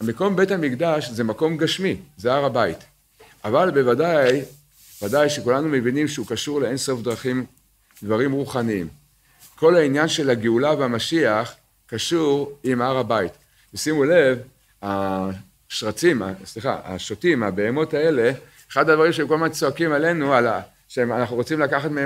מקום בית המקדש זה מקום גשמי, זה הר הבית. אבל ודאי שכולנו מבינים שהוא קשור לאין סוף דברים רוחניים. כל העניין של הגאולה והמשיח קשור עם הר הבית. ושימו לב, השוטים, הבהמות האלה, אחד הדברים שכל הזמן צועקים עלינו, שאנחנו רוצים לקחת מהם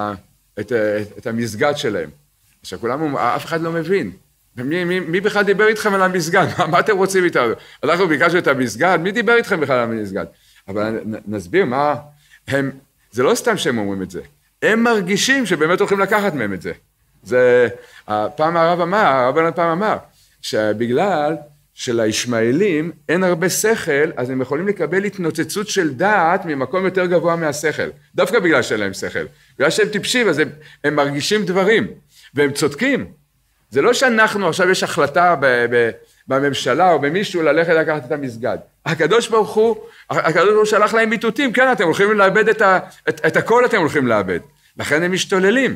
את המסגד שלהם. עכשיו כולנו, אף אחד לא מבין. מי בכלל דיבר איתכם על המסגד? מה אתם רוצים איתנו? אנחנו ביקשנו את המסגד, מי דיבר איתכם בכלל על המסגד? אבל נסביר מה, זה לא סתם שהם אומרים את זה, הם מרגישים שבאמת הולכים לקחת מהם את זה. זה, פעם הרב אמר, שבגלל שלישמעאלים אין הרבה שכל, אז הם יכולים לקבל התנוצצות של דעת ממקום יותר גבוה מהשכל. דווקא בגלל שאין להם שכל. בגלל שהם טיפשים, אז הם מרגישים דברים, והם צודקים. זה לא שאנחנו עכשיו יש החלטה בממשלה או במישהו ללכת לקחת את המסגד. הקדוש ברוך הוא שלח להם מיטוטים, כן, אתם הולכים לאבד את הכל אתם הולכים לאבד. לכן הם משתוללים.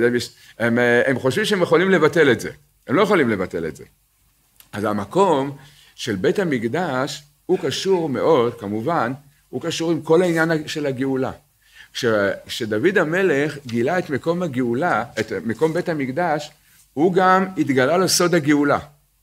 הם חושבים שהם יכולים לבטל את זה. הם לא יכולים לבטל את זה. אז המקום של בית המקדש הוא קשור מאוד, כמובן, הוא קשור עם כל העניין של הגאולה. כשדוד המלך גילה את מקום הגאולה, את מקום בית המקדש, הוא גם התגלה לו סוד הגאולה.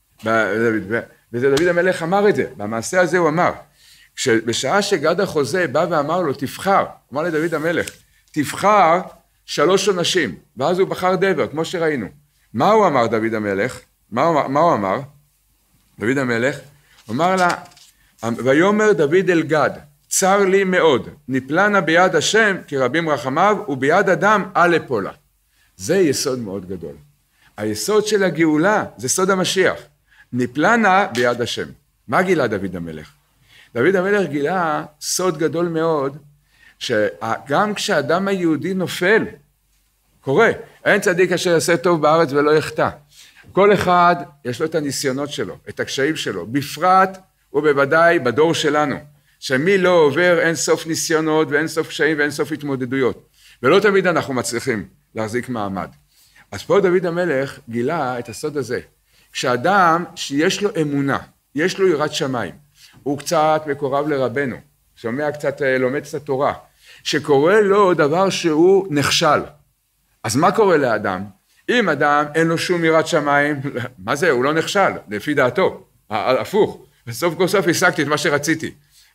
וזה דוד המלך אמר את זה, במעשה הזה הוא אמר, בשעה שגד החוזה בא ואמר לו, תבחר, אמר לדוד המלך, תבחר 3 עונשים, ואז הוא בחר דבר, כמו שראינו. מה הוא אמר דוד המלך? מה הוא אמר? דוד המלך, הוא אמר לה, ויאמר דוד אל גד, צר לי מאוד, נפלנה ביד השם כרבים רחמיו, וביד אדם אל אפולה. זה יסוד מאוד גדול. היסוד של הגאולה זה סוד המשיח. נפלנה ביד השם. מה גילה דוד המלך? דוד המלך גילה סוד גדול מאוד, שגם כשאדם היהודי נופל, קורה, אין צדיק אשר יעשה טוב בארץ ולא יחטא. כל אחד יש לו את הניסיונות שלו, את הקשיים שלו, בפרט ובוודאי בדור שלנו, שמי לא עובר אין סוף ניסיונות ואין סוף קשיים ואין סוף התמודדויות, ולא תמיד אנחנו מצליחים להחזיק מעמד. אז פה דוד המלך גילה את הסוד הזה, כשאדם שיש לו אמונה, יש לו יראת שמיים, הוא קצת מקורב לרבנו, שומע קצת, לומד קצת תורה, שקורה לו דבר שהוא נכשל. אז מה קורה לאדם? אם אדם אין לו שום יראת שמיים, מה זה? הוא לא נכשל, לפי דעתו, הפוך, בסוף כל סוף השגתי את מה שרציתי.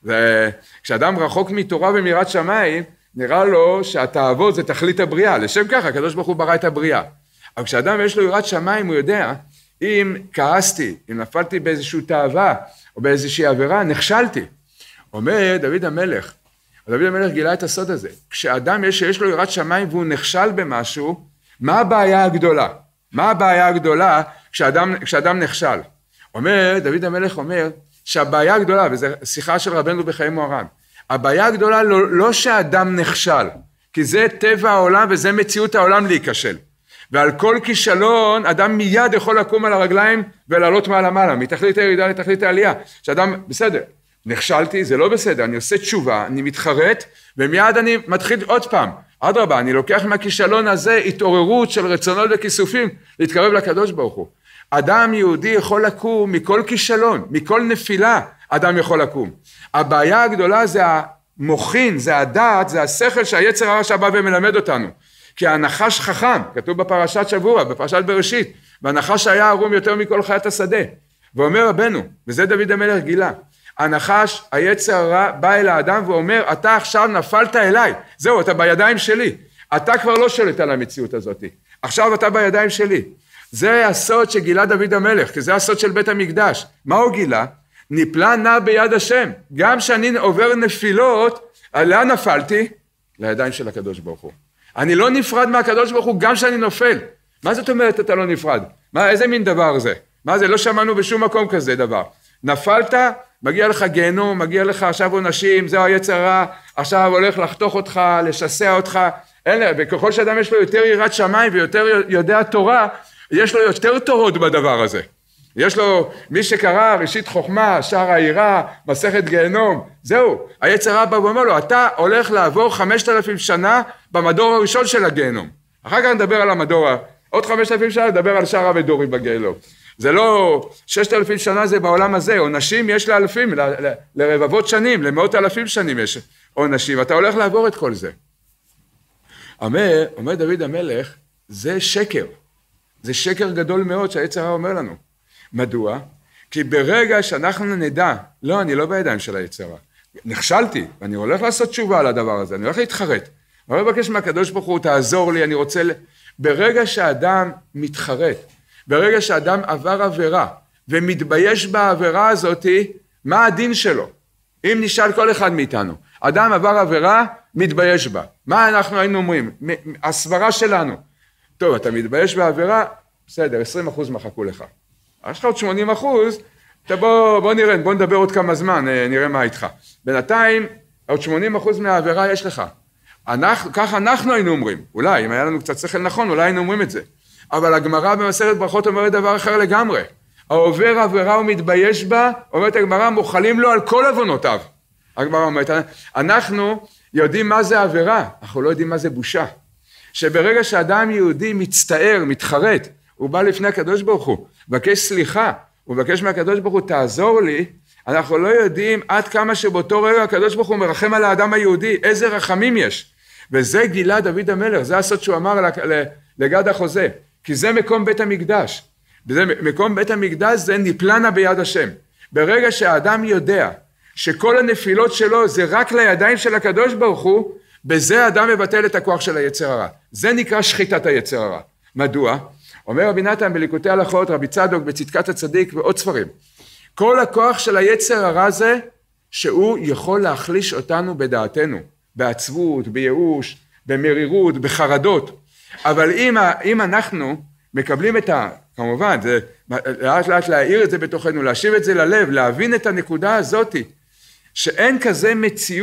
וכשאדם רחוק מתורה ומיראת שמיים, נראה לו שהתאוות זה תכלית הבריאה, לשם ככה, הקדוש ברוך הוא ברא את הבריאה. אבל כשאדם יש לו יראת שמיים, הוא יודע, אם כעסתי, אם נפלתי באיזושהי תאווה, או באיזושהי עבירה, נכשלתי. אומר דוד המלך גילה את הסוד הזה, כשאדם יש לו יראת שמיים והוא נכשל במשהו, מה הבעיה הגדולה? מה הבעיה הגדולה כשאדם נכשל? דוד המלך אומר, שהבעיה הגדולה, וזו שיחה של רבנו בחיי מוהר"ן, הבעיה הגדולה לא שהאדם נכשל, כי זה טבע העולם וזה מציאות העולם להיכשל. ועל כל כישלון, אדם מיד יכול לקום על הרגליים ולעלות מעלה, מתכלית הירידה לתכלית העלייה. שאדם, בסדר, נכשלתי, זה לא בסדר, אני עושה תשובה, אני מתחרט, ומיד אני מתחיל עוד פעם. אדרבה, אני לוקח מהכישלון הזה התעוררות של רצונות וכיסופים, להתקרב לקדוש ברוך הוא. אדם יהודי יכול לקום מכל כישלון, מכל נפילה, אדם יכול לקום. הבעיה הגדולה זה המוחין, זה הדעת, זה השכל שהיצר הרע שבא ומלמד אותנו. כי הנחש חכם, כתוב בפרשת שבוע, בפרשת בראשית, והנחש היה ערום יותר מכל חיית השדה. ואומר רבנו, וזה דוד המלך גילה, הנחש, היצר הרע, בא אל האדם ואומר, אתה עכשיו נפלת אליי, זהו, אתה בידיים שלי, אתה כבר לא שולט על המציאות הזאת, עכשיו אתה בידיים שלי. זה הסוד שגילה דוד המלך, כי זה הסוד של בית המקדש. מה הוא גילה? נפלה נא ביד השם. גם שאני עובר נפילות, לאן נפלתי? לידיים של הקדוש ברוך הוא. אני לא נפרד מהקדוש ברוך הוא גם שאני נופל. מה זאת אומרת אתה לא נפרד? איזה מין דבר זה? מה זה? לא שמענו בשום מקום כזה דבר. נפלת, מגיע לך גיהנום, מגיע לך עכשיו עונשים, זהו היצר הרע, עכשיו הולך לחתוך אותך, לשסע אותך. וככל שאדם יש לו יותר יראת שמיים ויותר יודע תורה, יש לו יותר תורות בדבר הזה. יש לו, מי שקרא ראשית חוכמה, שער העירה, מסכת גיהנום, זהו, היצר הרע בא ואומר לו, אתה הולך לעבור 5,000 שנה במדור הראשון של הגיהנום. אחר כך נדבר על המדור, עוד 5,000 שנה נדבר על שאר המדורים בגיהנום. זה לא 6,000 שנה זה בעולם הזה, עונשים יש לאלפים, לרבבות שנים, למאות אלפים שנים יש עונשים, אתה הולך לעבור את כל זה. אומר דוד המלך, זה שקר. זה שקר גדול מאוד שהיצר הרע אומר לנו. מדוע? כי ברגע שאנחנו נדע, לא, אני לא בידיים של היצר הרע. נכשלתי, ואני הולך לעשות תשובה על הדבר הזה, אני הולך להתחרט. אני הולך לבקש מהקדוש ברוך הוא, תעזור לי, אני רוצה... ברגע שהאדם מתחרט, ברגע שאדם עבר עבירה, ומתבייש בעבירה הזאת, מה הדין שלו? אם נשאל כל אחד מאיתנו, אדם עבר עבירה, מתבייש בה. מה אנחנו היינו אומרים? הסברה שלנו. טוב, אתה מתבייש בעבירה, בסדר, 20% מחקו לך. יש לך עוד 80%, בוא נראה, בוא נדבר עוד כמה זמן, נראה מה איתך. בינתיים, עוד 80% מהעבירה יש לך. ככה אנחנו היינו אומרים, אולי, אם היה לנו קצת שכל נכון, אולי היינו אומרים את זה. אבל הגמרא במסכת ברכות אומרת דבר אחר לגמרי. העובר עבירה ומתבייש בה, אומרת הגמרא, מוחלים לו על כל עוונותיו. הגמרא אומרת, אנחנו יודעים מה זה עבירה, אנחנו לא יודעים מה זה בושה. שברגע שאדם יהודי מצטער, מתחרט, הוא בא לפני הקדוש ברוך הוא, מבקש סליחה, הוא מבקש מהקדוש ברוך הוא, תעזור לי, אנחנו לא יודעים עד כמה שבאותו רגע הקדוש ברוך הוא מרחם על האדם היהודי, איזה רחמים יש. וזה גילה דוד המלך, זה הסוד שהוא אמר לגד החוזה, כי זה מקום בית המקדש. מקום בית המקדש זה נפלנה ביד השם. ברגע שהאדם יודע שכל הנפילות שלו זה רק לידיים של הקדוש ברוך הוא, בזה האדם מבטל את הכוח של היצר הרע. זה נקרא שחיטת היצר הרע. מדוע? אומר רבי נתן בליקוטי הלכות, רבי צדוק בצדקת הצדיק ועוד ספרים. כל הכוח של היצר הרע זה שהוא יכול להחליש אותנו בדעתנו, בעצבות, בייאוש, במרירות, בחרדות. אבל אם אנחנו מקבלים כמובן, זה לאט לאט להעיר את זה בתוכנו, להשיב את זה ללב, להבין את הנקודה הזאת, שאין כזה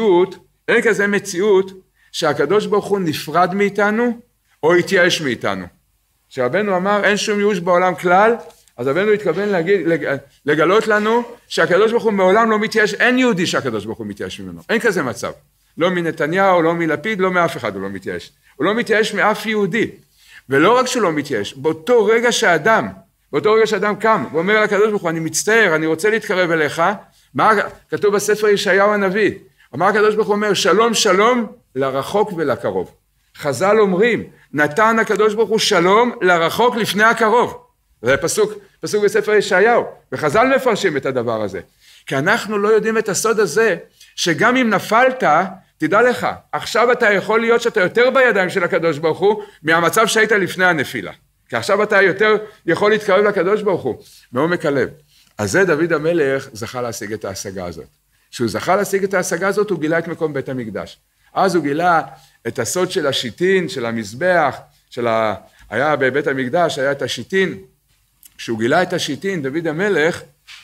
מציאות שהקדוש ברוך הוא נפרד מאיתנו או התייאש מאיתנו. שרבנו אמר אין שום ייאוש בעולם כלל, אז רבנו התכוון לגלות לנו שהקדוש ברוך הוא מעולם לא מתייאש, אין יהודי שהקדוש ברוך הוא מתייאש ממנו, אין כזה מצב. לא מנתניהו, לא מלפיד, לא מאף אחד הוא לא מתייאש. הוא לא מתייאש מאף יהודי. ולא רק שהוא לא מתייאש, באותו רגע שאדם קם ואומר לקדוש ברוך הוא, אני מצטער, אני רוצה להתקרב אליך, מה כתוב בספר ישעיהו הנביא? אמר הקדוש ברוך הוא אומר, שלום שלום לרחוק ולקרוב. חז"ל אומרים, נתן הקדוש ברוך הוא שלום לרחוק לפני הקרוב. זה פסוק בספר ישעיהו, וחז"ל מפרשים את הדבר הזה. כי אנחנו לא יודעים את הסוד הזה, שגם אם נפלת, תדע לך, עכשיו אתה יכול להיות שאתה יותר בידיים של הקדוש ברוך הוא, מהמצב שהיית לפני הנפילה. כי עכשיו אתה יותר יכול להתקרב לקדוש ברוך הוא, מעומק הלב. אז זה דוד המלך זכה להשיג את ההשגה הזאת. כשהוא זכה להשיג את ההשגה הזאת, הוא גילה את מקום בית המקדש. אז הוא גילה את הסוד של השיטין, של המזבח, היה בבית המקדש, היה את השיטין. כשהוא גילה את השיטין, דוד המלך,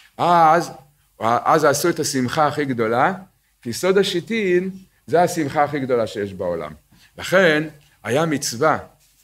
אז עשו את השמחה הכי גדולה, כי סוד השיטין זה השמחה הכי גדולה שיש בעולם. לכן היה מצווה,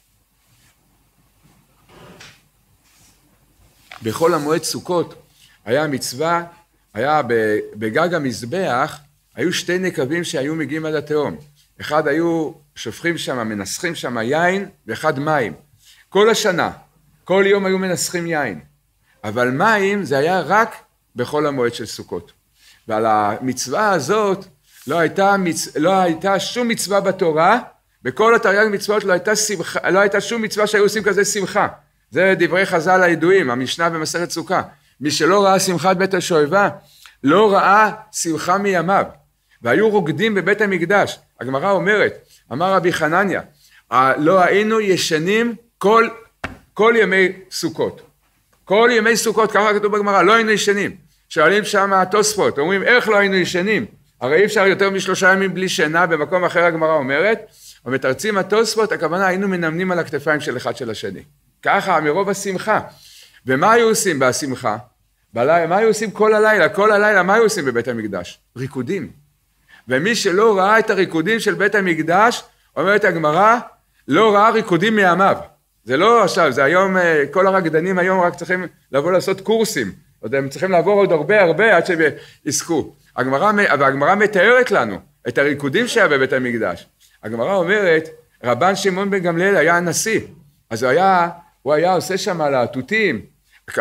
בכל המועד סוכות, היה מצווה, היה בגג המזבח, היו שתי נקבים שהיו מגיעים עד התהום. אחד היו שופכים שם, מנסחים שם יין, ואחד מים. כל השנה, כל יום היו מנסחים יין. אבל מים זה היה רק בכל המועד של סוכות. ועל המצווה הזאת לא הייתה שום מצווה בתורה, בכל התרי"ג מצוות לא הייתה שום מצווה שהיו עושים כזה שמחה. זה דברי חז"ל הידועים, המשנה במסכת סוכה. מי שלא ראה שמחת בית השואבה, לא ראה שמחה מימיו. והיו רוקדים בבית המקדש. הגמרא אומרת, אמר רבי חנניה, לא היינו ישנים כל ימי סוכות. כל ימי סוכות, ככה כתוב בגמרא, לא היינו ישנים. שואלים שם התוספות, אומרים, איך לא היינו ישנים? הרי אי אפשר יותר מ3 ימים בלי שינה, במקום אחר הגמרא אומרת, ומתרצים התוספות, הכוונה היינו מנמנים על הכתפיים של אחד של השני. ככה, מרוב השמחה. ומה היו עושים בשמחה? מה היו עושים כל הלילה? כל הלילה, מה היו עושים בבית המקדש? ריקודים. ומי שלא ראה את הריקודים של בית המקדש, אומרת הגמרא, לא ראה ריקודים מימיו. זה לא עכשיו, זה היום, כל הרקדנים היום רק צריכים לבוא לעשות קורסים. הם צריכים לעבור עוד הרבה עד שהם יזכו. והגמרא מתארת לנו את הריקודים שהיה בבית המקדש. הגמרא אומרת, רבן שמעון בן גמליאל היה הנשיא. אז הוא היה עושה שם על התותים,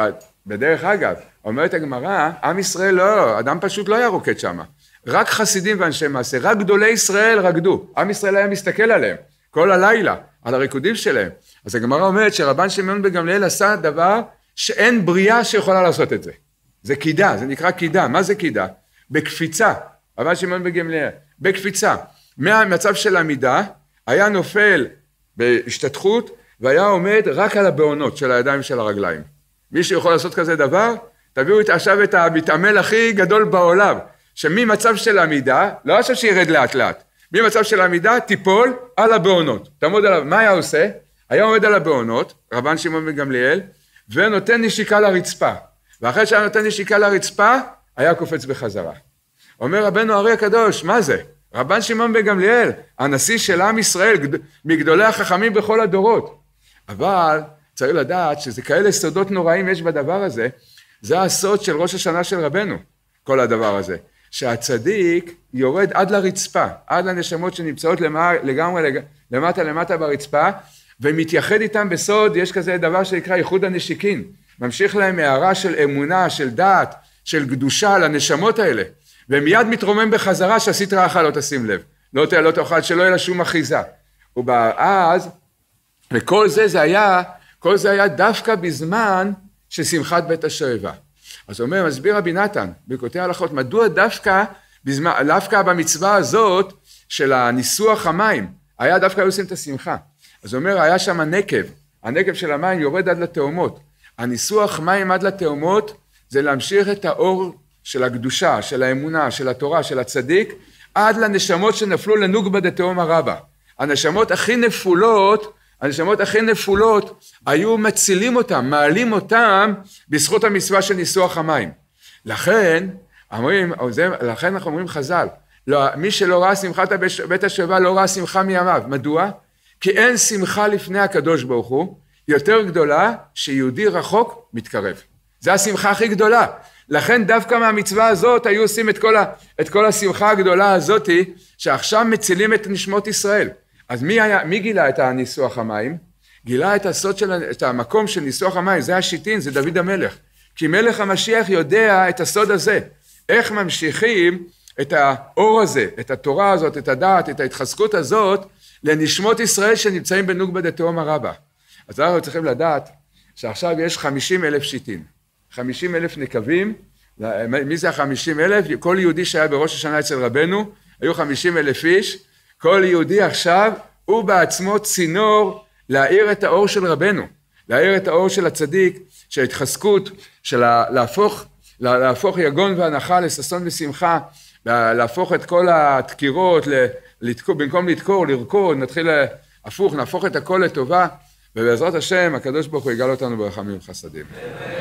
בדרך אגב, אומרת הגמרא, עם ישראל לא, אדם פשוט לא היה רוקד שם. רק חסידים ואנשי מעשה, רק גדולי ישראל רקדו. עם ישראל היה מסתכל עליהם, כל הלילה, על הריקודים שלהם. אז הגמרא אומרת שרבן שמעון בן גמליאל עשה דבר שאין בריאה שיכולה לעשות את זה. זה קידה, זה נקרא קידה. מה זה קידה? בקפיצה. רבן שמעון בן גמליאל, בקפיצה. מהמצב של עמידה, היה נופל בהשתתחות, והיה עומד רק על הבעונות של הידיים של הרגליים. מי שיכול לעשות כזה דבר, תביאו עכשיו את המתעמל הכי גדול בעולם, שממצב של עמידה, לא עכשיו שירד לאט לאט, ממצב של עמידה תיפול על הבעונות. תעמוד עליו, מה היה עושה? היה עומד על הבעונות, רבן שמעון בן גמליאל, ונותן נשיקה לרצפה. ואחרי שהיה נותן נשיקה לרצפה, היה קופץ בחזרה. אומר רבנו הרי הקדוש, מה זה? רבן שמעון בן גמליאל, הנשיא של עם ישראל, מגדולי החכמים בכל הדורות. אבל צריך לדעת שזה כאלה סודות נוראים יש בדבר הזה, זה הסוד של ראש השנה של רבנו, כל הדבר הזה. שהצדיק יורד עד לרצפה, עד לנשמות שנמצאות לגמרי למטה ברצפה, ומתייחד איתם בסוד, יש כזה דבר שנקרא ייחוד הנשיקין, ממשיך להם הערה של אמונה, של דעת, של קדושה לנשמות האלה, ומיד מתרומם בחזרה שעשית רעך לא תשים לב, לא תאכל שלא יהיה לה שום אחיזה. ואז, וכל זה היה דווקא בזמן של שמחת בית השואבה. אז אומר, מסביר רבי נתן, בקוטעי ההלכות, מדוע דווקא במצווה הזאת של הניסוח המים, היה דווקא עושים את השמחה. אז אומר, היה שם הנקב של המים יורד עד לתאומות. הניסוח מים עד לתאומות, זה להמשיך את האור של הקדושה, של האמונה, של התורה, של הצדיק, עד לנשמות שנפלו לנוגבה דתאום הרבה. הנשמות הכי נפולות היו מצילים אותם, מעלים אותם בזכות המצווה של ניסוח המים. לכן אנחנו אומרים חז"ל, מי שלא ראה שמחת בית השואבה לא ראה שמחה מימיו. מדוע? כי אין שמחה לפני הקדוש ברוך הוא יותר גדולה שיהודי רחוק מתקרב. זה השמחה הכי גדולה. לכן דווקא מהמצווה הזאת היו עושים את כל השמחה הגדולה הזאת שעכשיו מצילים את נשמות ישראל. אז מי גילה את הניסוח המים? גילה את הסוד את המקום של ניסוח המים, זה השיטין, זה דוד המלך. כי מלך המשיח יודע את הסוד הזה. איך ממשיכים את האור הזה, את התורה הזאת, את הדעת, את ההתחזקות הזאת, לנשמות ישראל שנמצאים בנוגבה דתאום הרבה. אז אנחנו צריכים לדעת שעכשיו יש 50,000 שיטין, 50,000 נקבים. מי זה ה-50,000? כל יהודי שהיה בראש השנה אצל רבנו, היו 50,000 איש. כל יהודי עכשיו הוא בעצמו צינור להאיר את האור של רבנו, להאיר את האור של הצדיק, של ההתחזקות, של להפוך יגון והנחה לששון ושמחה, להפוך את כל הדקירות, במקום לדקור, לרקוד, נתחיל הפוך, נהפוך את הכל לטובה, ובעזרת השם הקדוש ברוך הוא יגאל אותנו ברחמים וחסדים.